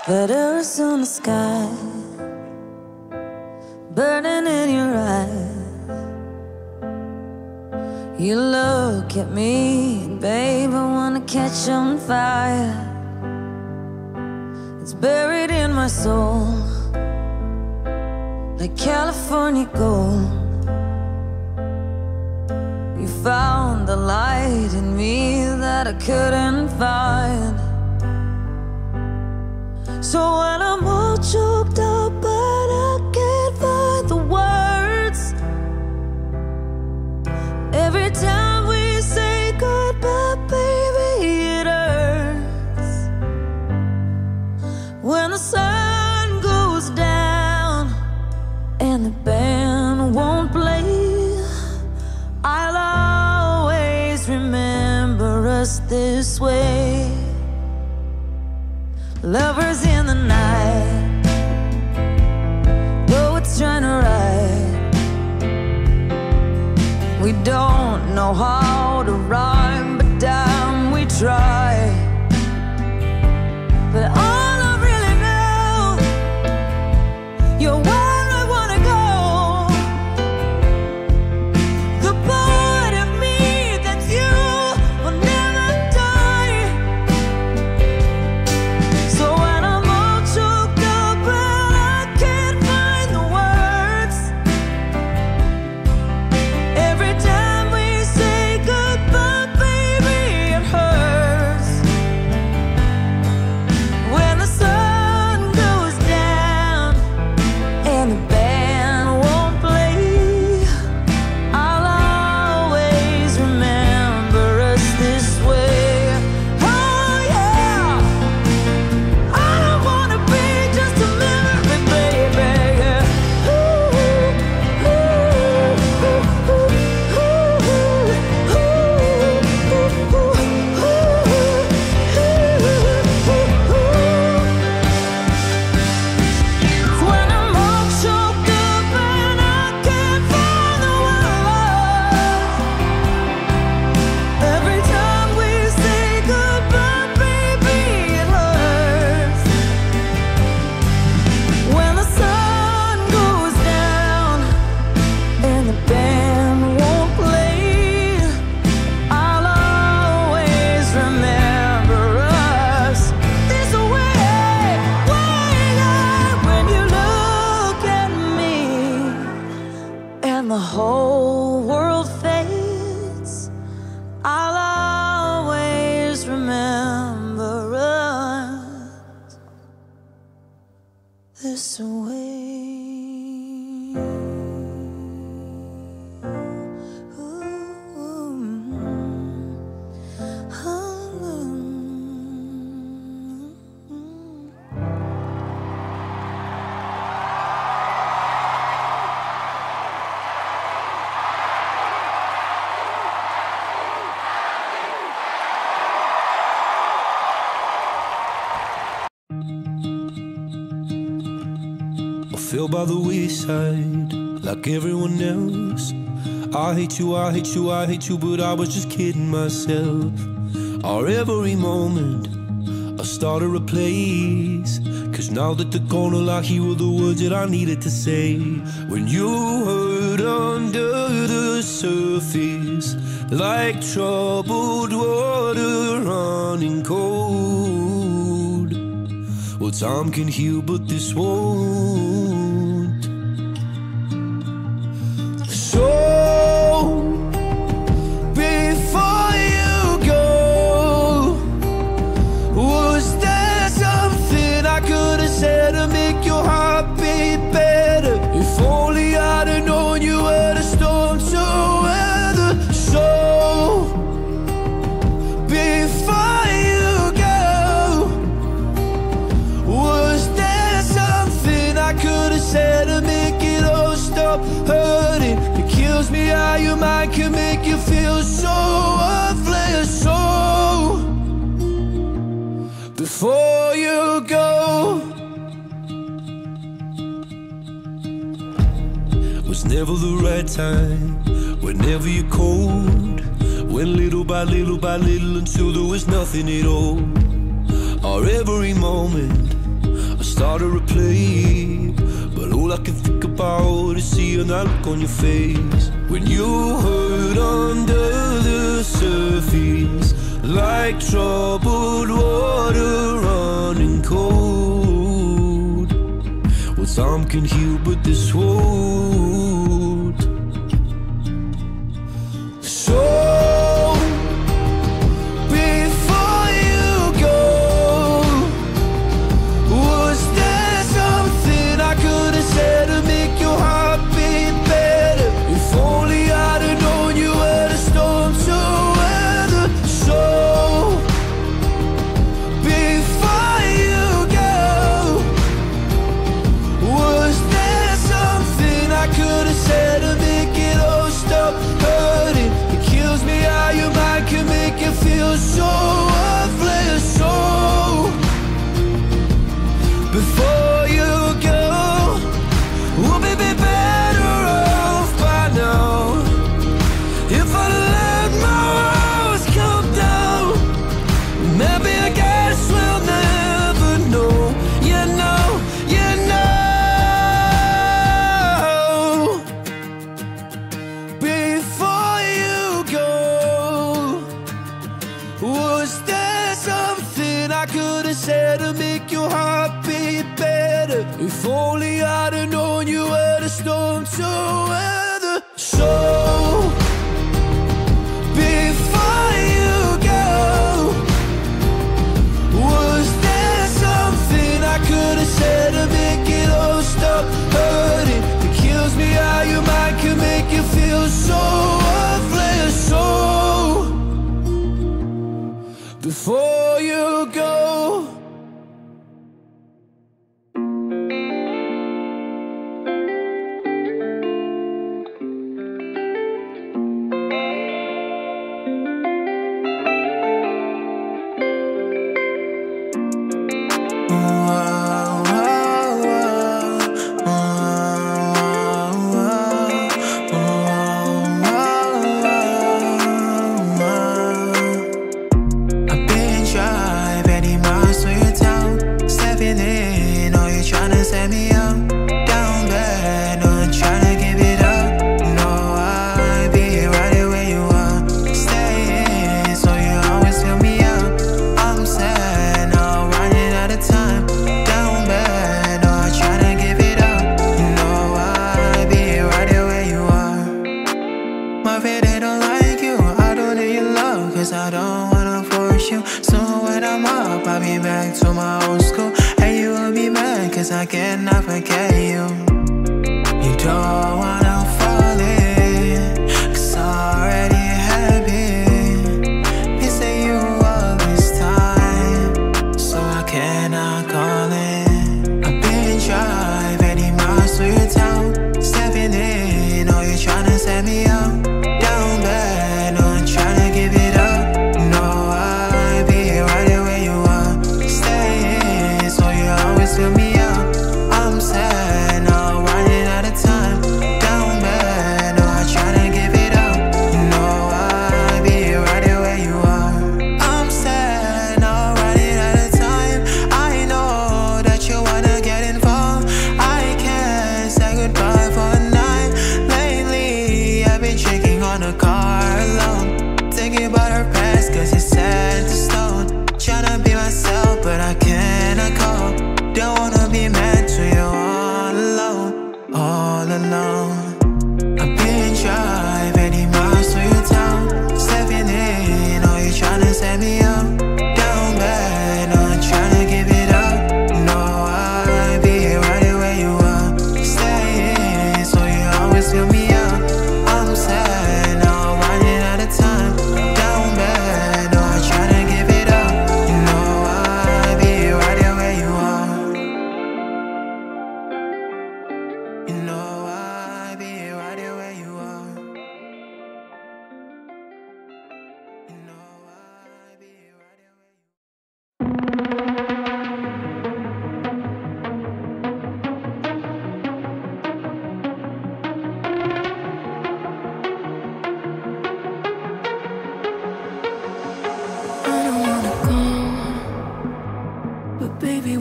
Letters on the sky, burning in your eyes. You look at me, babe, I wanna catch on fire. It's buried in my soul, like California gold. You found the light in me that I couldn't find. So when I'm all choked up but I can't find the words, every time we say goodbye, baby, it hurts. When the sun goes down and the band won't play, I'll always remember us this way. Lovers in the night, poets trying to write. We don't know how to rhyme, but damn, we try. But all I really know, you're where I wanna go. The part of me that's you will never die. So when I'm all choked up and I can't find the words, every time we say goodbye, baby, it hurts. When the sun goes down and the band won't play, I'll always remember us this way. Oh yeah, I don't wanna be just a memory, baby. Ooh, ooh, ooh, ooh, ooh, ooh, ooh, when I'm all choked up and I can't find the words, every time we say goodbye, baby, it hurts. When the sun goes down and the band won't play, I'll always remember us this way. When you look at me and the whole world fades, I'll always remember us this way. I fell by the wayside like everyone else. I hate you, I hate you, I hate you, but I was just kidding myself. Our every moment I started a place, 'cause now that they're gone, all I hear were the words that I needed to say. When you hurt under the surface, like troubled water running cold. Well, time can heal, but this won't. So, before you go, was there something I could have said to make your heart beat better? If only I'd have known you were the storm to weather. So, before you go, was there something I could have said to make it all stop hurting? It kills me how your mind can make you feel so worthless. So, before you go, was never the right time, whenever you're cold. Went little by little by little until there was nothing at all. Our every moment start to replay, but all I can think about is seeing that look on your face when you hurt under the surface, like troubled water running cold. Well, time can heal, but this won't. So before you go, was there something I could have said to make your heart beat better? If only I'd have known you were the storm to weather. So before you go, was there something I could have said to make it all stop hurting? It kills me how your mind can make you feel so worthless. So before you go, we'll be better off by now. If I let my walls come down, maybe I guess we'll never know. You know, you know. Before you go, was there something I could have said to make your heart beat better? If only I'd have known you were the storm to weather. So before you go, was there something I could have said to make it all stop hurting? It kills me how your mind can make you feel so worthless. So before you go. I've been driving 80 miles to your town, stepping in, oh you're tryna set me up, down bad, no I'm tryna give it up, no I'll be right there where you are, staying, so you always fill me up, I'm sad, now running out of time, down bad, no I'm tryna give it up, no I'll be right there where you are. My faith they don't like you, I don't need your love, cause I don't wanna force you. So when I'm up, I'll be back to my old school. And you will be mad, cause I cannot forget you. You don't wanna fall in, cause I already have been missing you all this time, so I cannot call in. I've been driving 80 miles to your town, stepping in, oh you're tryna set me up, down bad, no I'm tryna give it up, no I'll be right there where you are, staying, so you always fill me up, I'm sad, now running out of time, down bad, no I'm tryna give it up, no I'll be right there where you are, I'm sad, now running out of time, I know that you wanna get involved, I can't say goodbye for a night, lately I've been drinking on a car alone, thinking about her past cause it's set in stone, tryna be myself but I cannot cope, don't wanna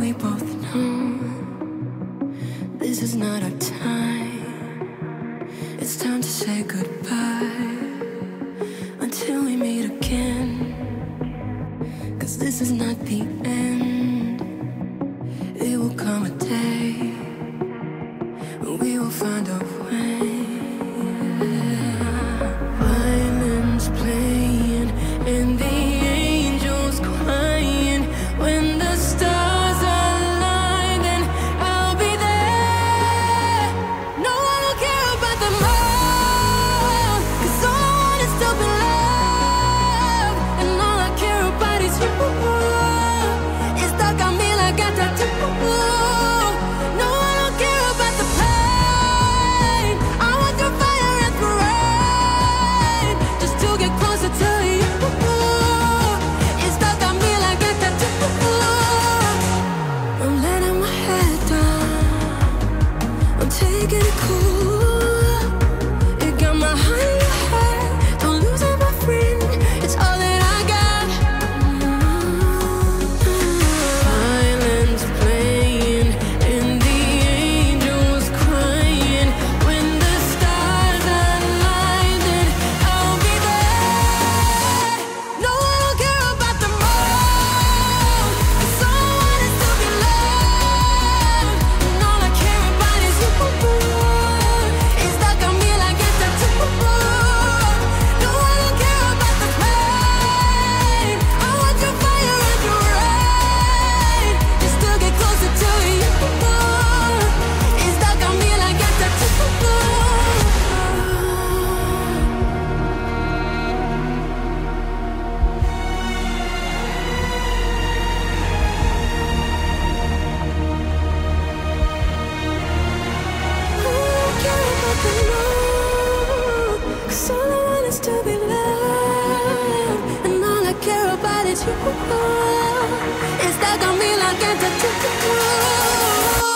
we both know this is not our time. It's time to say goodbye until we meet again. 'Cause this is not the end. It will come a day when we will find a way. Violins playing and the angels crying. When the stars align, then I'll be there. No one will care about the more, 'cause all I want is to be loved, and all I care about is you. It's stuck on me like a tattoo. No one will care about the pain. I want your fire and rain, just to get closer to you. It's stuck on me like a tattoo. I'm letting my head down, I'm taking it cool. It got my heart in your head, don't lose it, my friend. It's all that I got. Violins playing and the angels crying. When the stars align, then I'll be there. No one will care about the more, 'cause all I want is to be loved, and all I care about is you. It's stuck on me like a tattoo. No one will care about the pain. I want your fire and your rain, just to get closer to you. It's stuck on me like a tattoo. Cause all I want is to be loved, and all I care about is you. It's stuck on me like a tattoo.